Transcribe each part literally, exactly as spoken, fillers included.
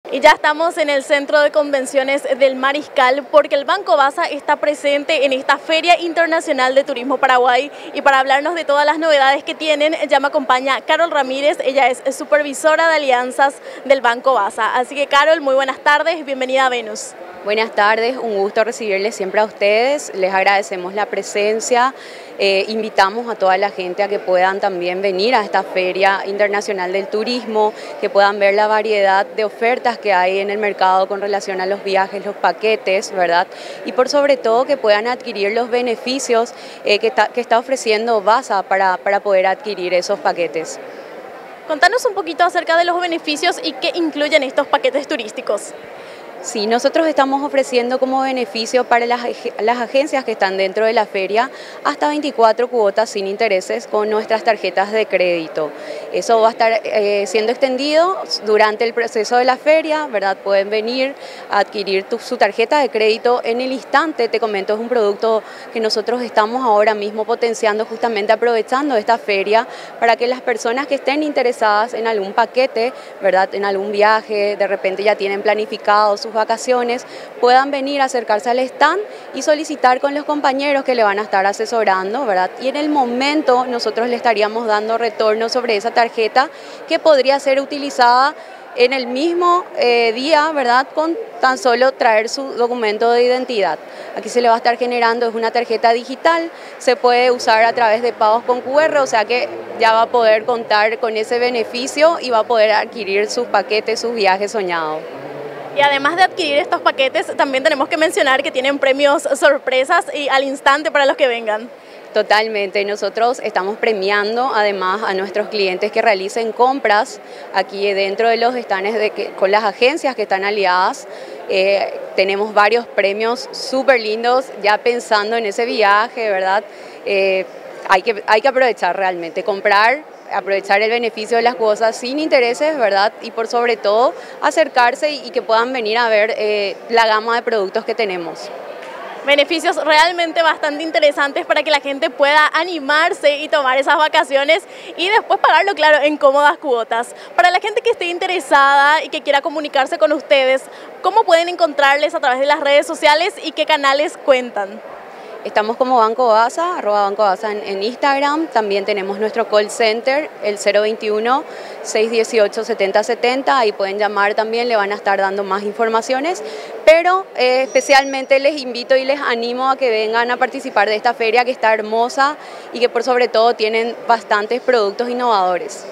Y ya estamos en el Centro de Convenciones del Mariscal porque el Banco Basa está presente en esta Feria Internacional de Turismo Paraguay, y para hablarnos de todas las novedades que tienen ya me acompaña Carol Ramírez. Ella es supervisora de alianzas del Banco Basa. Así que Carol, muy buenas tardes, bienvenida a Venus. Buenas tardes, un gusto recibirles siempre a ustedes, les agradecemos la presencia, eh, invitamos a toda la gente a que puedan también venir a esta Feria Internacional del Turismo, que puedan ver la variedad de ofertas que hay en el mercado con relación a los viajes, los paquetes, ¿verdad? Y por sobre todo que puedan adquirir los beneficios eh, que, está, que está ofreciendo Basa para, para poder adquirir esos paquetes. Contanos un poquito acerca de los beneficios y qué incluyen estos paquetes turísticos. Sí, nosotros estamos ofreciendo como beneficio para las, las agencias que están dentro de la feria hasta veinticuatro cuotas sin intereses con nuestras tarjetas de crédito. Eso va a estar eh, siendo extendido durante el proceso de la feria, ¿verdad? Pueden venir a adquirir tu, su tarjeta de crédito en el instante. Te comento, es un producto que nosotros estamos ahora mismo potenciando, justamente aprovechando esta feria para que las personas que estén interesadas en algún paquete, ¿verdad? En algún viaje, de repente ya tienen planificado su vacaciones, puedan venir a acercarse al stand y solicitar con los compañeros que le van a estar asesorando, ¿verdad? Y en el momento nosotros le estaríamos dando retorno sobre esa tarjeta que podría ser utilizada en el mismo eh, día, ¿verdad? Con tan solo traer su documento de identidad. Aquí se le va a estar generando, es una tarjeta digital, se puede usar a través de pagos con cu erre, o sea que ya va a poder contar con ese beneficio y va a poder adquirir sus paquetes, sus viajes soñados. Y además de adquirir estos paquetes, también tenemos que mencionar que tienen premios sorpresas y al instante para los que vengan. Totalmente, nosotros estamos premiando además a nuestros clientes que realicen compras aquí dentro de los stands de que, con las agencias que están aliadas. Eh, tenemos varios premios súper lindos ya pensando en ese viaje, ¿verdad? Eh, hay que, hay que aprovechar realmente, comprar, aprovechar el beneficio de las cosas sin intereses, ¿verdad? Y por sobre todo acercarse y, y que puedan venir a ver eh, la gama de productos que tenemos. Beneficios realmente bastante interesantes para que la gente pueda animarse y tomar esas vacaciones y después pagarlo, claro, en cómodas cuotas. Para la gente que esté interesada y que quiera comunicarse con ustedes, ¿cómo pueden encontrarles a través de las redes sociales y qué canales cuentan? Estamos como Banco Basa, arroba Banco Basa en, en Instagram. También tenemos nuestro call center, el cero veintiuno, seiscientos dieciocho, setenta setenta. Ahí pueden llamar también, le van a estar dando más informaciones. Pero eh, especialmente les invito y les animo a que vengan a participar de esta feria que está hermosa y que por sobre todo tienen bastantes productos innovadores.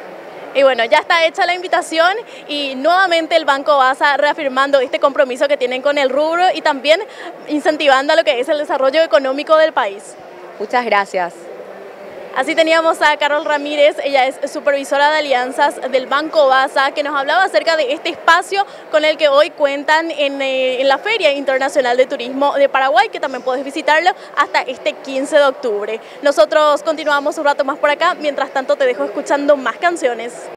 Y bueno, ya está hecha la invitación y nuevamente el Banco Basa reafirmando este compromiso que tienen con el rubro y también incentivando a lo que es el desarrollo económico del país. Muchas gracias. Así teníamos a Carol Ramírez, ella es supervisora de alianzas del Banco Basa, que nos hablaba acerca de este espacio con el que hoy cuentan en, eh, en la Feria Internacional de Turismo de Paraguay, que también puedes visitarlo hasta este quince de octubre. Nosotros continuamos un rato más por acá, mientras tanto te dejo escuchando más canciones.